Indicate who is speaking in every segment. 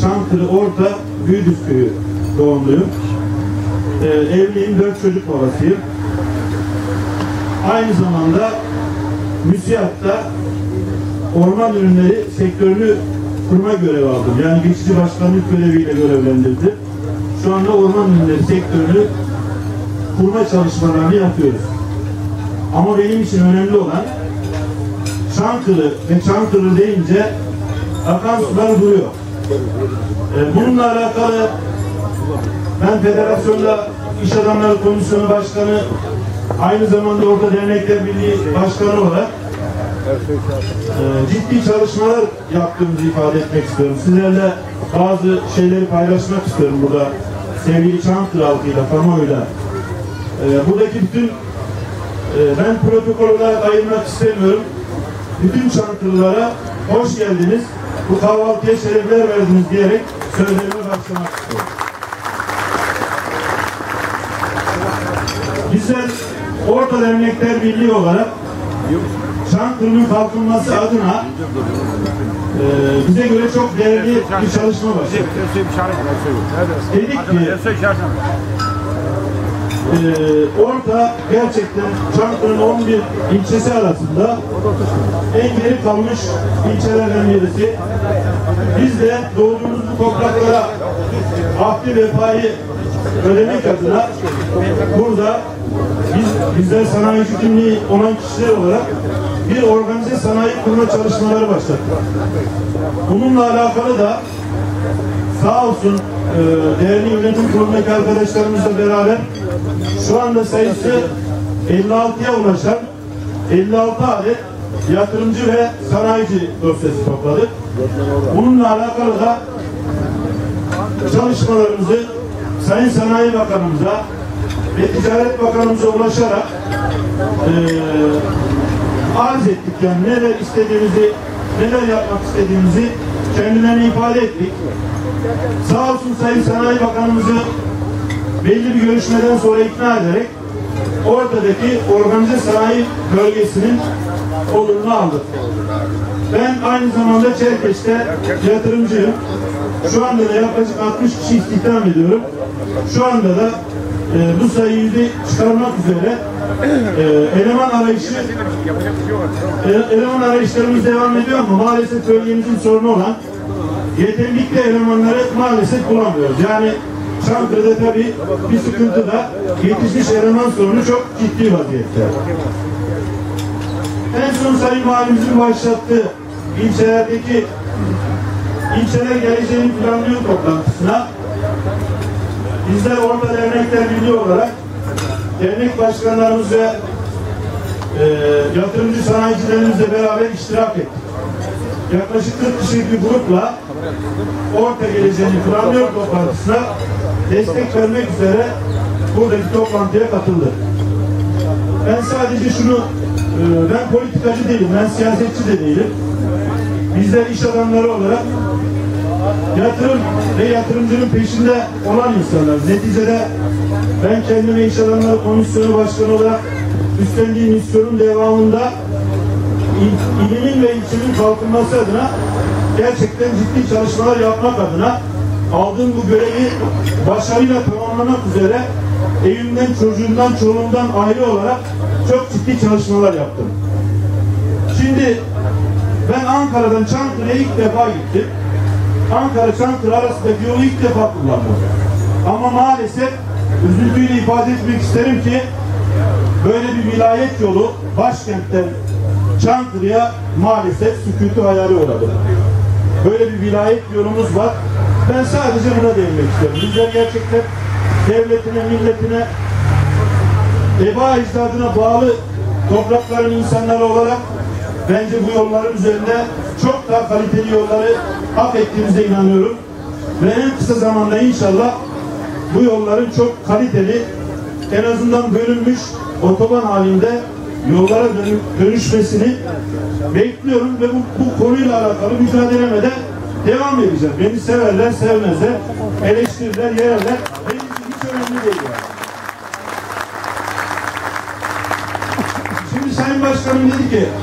Speaker 1: Çankırı Orta Büyüdüzköy'ü doğumluyum. Evliyim, 4 çocuk babasıyım. Aynı zamanda MÜSİAD'da orman ürünleri sektörünü kurma görevi aldım. Yani geçici başkanlık göreviyle görevlendirdim. Şu anda orman ürünleri sektörünü kurma çalışmalarını yapıyoruz. Ama benim için önemli olan Çankırı ve Çankırı deyince akan sular duruyor. Bununla alakalı ben Federasyonda İş Adamları Komisyonu Başkanı, aynı zamanda Orta Dernekler Birliği Başkanı olarak ciddi çalışmalar yaptığımızı ifade etmek istiyorum. Sizlerle bazı şeyleri paylaşmak istiyorum burada sevgili Çankırı halkıyla, kamuoyuyla. Buradaki bütün ben protokol olarak ayırmak istemiyorum. Bütün Çankırılara hoş geldiniz. Bu kahvaltıya şerefler verdiniz diyerek sözlerime başlamak istiyorum. Bizler Orta Dernekler Birliği olarak Çankırı'nın kalkınması adına bize göre çok değerli bir çalışma başladık. Dedik ki orada gerçekten Çankırı'nın 11 ilçesi arasında en geri kalmış ilçelerden birisi. Biz de doğduğumuz bu topraklara ahdi vefayı ödemek adına burada bizler sanayici kimliği olan kişiler olarak bir organize sanayi kurma çalışmaları başlattık. Bununla alakalı da sağ olsun değerli yönetim kurulundaki arkadaşlarımızla beraber şu anda sayısı 56'ya ulaşan 56 adet yatırımcı ve sanayici dosyası topladık. Bununla alakalı da çalışmalarımızı Sayın Sanayi Bakanımıza ve Ticaret Bakanımıza ulaşarak arz ettik. Yani neler istediğimizi, neler yapmak istediğimizi kendilerine ifade ettik. Sağ olsun Sayın Sanayi Bakanımızı belli bir görüşmeden sonra ikna ederek oradaki organize sanayi bölgesinin olurunu aldık. Ben aynı zamanda Çerkeş'te yatırımcıyım. Şu anda da yaklaşık 60 kişi istihdam ediyorum. Şu anda da bu sayıyı çıkarmak üzere eleman arayışlarımız devam ediyor ama maalesef bölgemizin sorunu olan yeterlikli elemanları maalesef bulamıyoruz. Yani Çankırı'da tabii bir sıkıntı da yetişmiş eleman sorunu çok ciddi vaziyette. En son Sayın Valimizin başlattığı ilçeler geleceğini planlıyor toplantısına bizler Orta Dernekler Birliği olarak dernek başkanlarımız ve yatırımcı sanayicilerimizle beraber iştirak ettik. Yaklaşık 40 kişilik bir grupla Orta geleceğini planlıyor toplantısına destek vermek üzere buradaki toplantıya katıldı. Ben sadece şunu, ben politikacı değilim, ben siyasetçi de değilim. Bizler iş adamları olarak yatırım ve yatırımcının peşinde olan insanlar. Neticede ben kendime iş adamları komisyonu başkanı olarak üstlendiğim misyonun devamında ilimin ve ilçenin kalkınması adına gerçekten ciddi çalışmalar yapmak adına aldığım bu görevi başarıyla tamamlamak üzere evimden, çocuğumdan, çoluğumdan ayrı olarak çok ciddi çalışmalar yaptım. Şimdi ben Ankara'dan Çankırı'ya ilk defa gittim. Ankara-Çankırı arasındaki yolu ilk defa kullandım. Ama maalesef üzüntüyle ifade etmek isterim ki böyle bir vilayet yolu başkentten Çankırı'ya maalesef sükutu hayali uğradı. Böyle bir vilayet yolumuz var. Ben sadece buna değinmek istiyorum. Bizler gerçekten devletine, milletine, eba ecdadına bağlı toprakların insanları olarak bence bu yolların üzerinde çok daha kaliteli yolları hak ettiğimize inanıyorum. Ve en kısa zamanda inşallah bu yolların çok kaliteli, en azından bölünmüş otoban halinde yollara dönüşmesini bekliyorum ve bu konuyla alakalı mücadeleme de devam edeceğim. Beni severler, sevmezler, eleştirirler, yerler. Benim için hiç önemli değil yani. Şimdi Sayın Başkanım dedi ki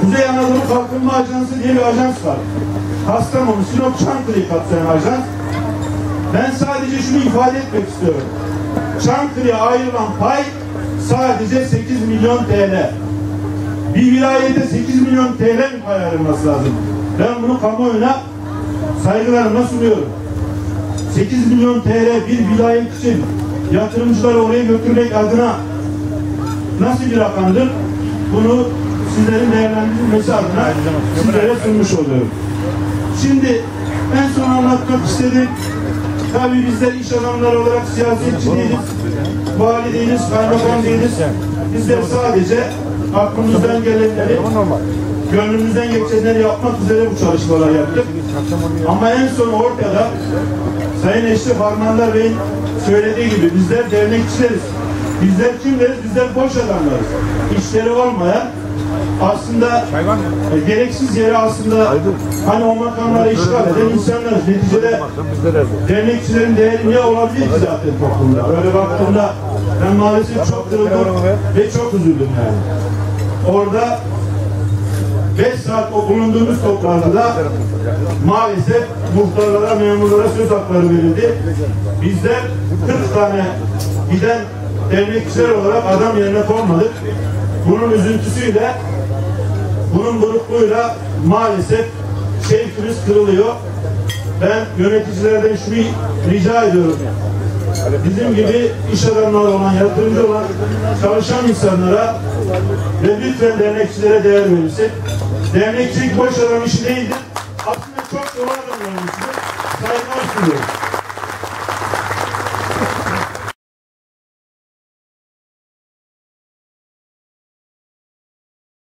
Speaker 1: Kuzey Anadolu Kalkınma Ajansı diye bir ajans var. Kastamonu, Sinop, Çankırı'yı kapsayan ajans. Ben sadece şunu ifade etmek istiyorum. Çankırı'ya ayrılan pay sadece 8 milyon TL. Bir vilayete 8 milyon TL mi pay ayrılması lazım? Ben bunu kamuoyuna saygılarımla sunuyorum. 8 milyon TL bir vilayet için yatırımcıları oraya götürmek adına nasıl bir rakamdır? Bunu sizlerin değerlendirilmesi adına sizlere sunmuş oluyorum. Şimdi en son anlatmak istedim. Tabii bizler iş adamları olarak siyasetçi değiliz, vali değiliz, kaymakam değiliz. Bizler sadece aklımızdan gelenleri, gönlümüzden geçenleri yapmak üzere bu çalışmalar yaptık. Ama en son ortada Sayın Eşref Harmanlar Bey'in söylediği gibi bizler dernekçileriz. Bizler kimleriz? Bizler boş adamlarız. İşleri olmayan, aslında gereksiz yere aslında hani o makamları işgal eden insanlarız. Neticede dernekçilerin değeri ne olabilir ki zaten toplumda? Böyle baktığımda ben maalesef çok kırıldım ve çok üzüldüm yani. Orada 5 saat o bulunduğumuz toplantıda maalesef muhtarlara, memurlara söz hakları verildi. Bizler 40 tane giden dernekçiler olarak adam yerine konmadık. Bunun üzüntüsüyle, bunun burukluğuyla maalesef şevkimiz kırılıyor. Ben yöneticilerden şunu rica ediyorum. Bizim gibi iş adamları olan, yatırımcı olan, çalışan insanlara ve lütfen dernekçilere değer verilsin. Dernekçilik boş adam işi değildir. Aslında çok doğru adamların işidir. Saygılar sunuyorum.